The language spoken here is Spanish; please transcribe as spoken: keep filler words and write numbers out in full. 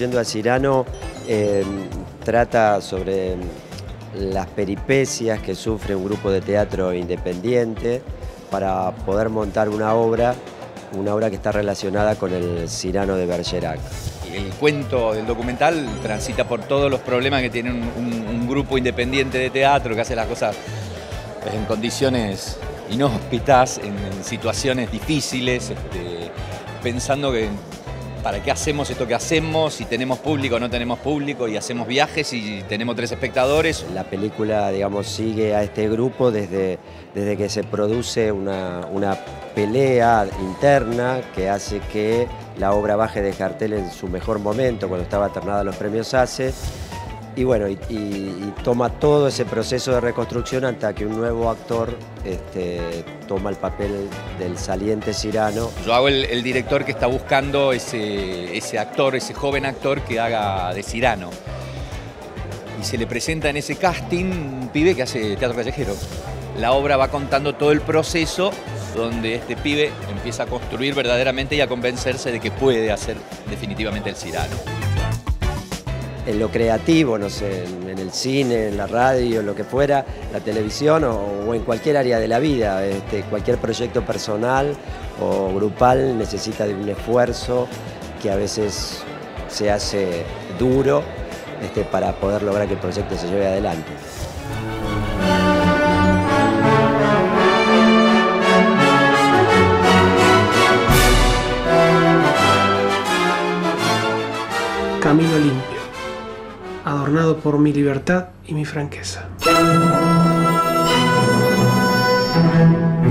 Construyendo a Cyrano eh, trata sobre las peripecias que sufre un grupo de teatro independiente para poder montar una obra, una obra que está relacionada con el Cyrano de Bergerac. El cuento del documental transita por todos los problemas que tiene un, un, un grupo independiente de teatro que hace las cosas en condiciones inhóspitas, en, en situaciones difíciles, este, pensando que para qué hacemos esto que hacemos, si tenemos público o no tenemos público, y hacemos viajes y tenemos tres espectadores. La película, digamos, sigue a este grupo desde, desde que se produce una, una pelea interna que hace que la obra baje de cartel en su mejor momento, cuando estaba ternada a los premios ACE. Y bueno, y, y, y toma todo ese proceso de reconstrucción hasta que un nuevo actor este, toma el papel del saliente Cyrano. Yo hago el, el director que está buscando ese, ese actor, ese joven actor que haga de Cyrano. Y se le presenta en ese casting un pibe que hace teatro callejero. La obra va contando todo el proceso donde este pibe empieza a construir verdaderamente y a convencerse de que puede hacer definitivamente el Cyrano. En lo creativo, no sé, en el cine, en la radio, lo que fuera, la televisión o, o en cualquier área de la vida, este, cualquier proyecto personal o grupal necesita de un esfuerzo que a veces se hace duro este, para poder lograr que el proyecto se lleve adelante. Camino limpio, adornado por mi libertad y mi franqueza.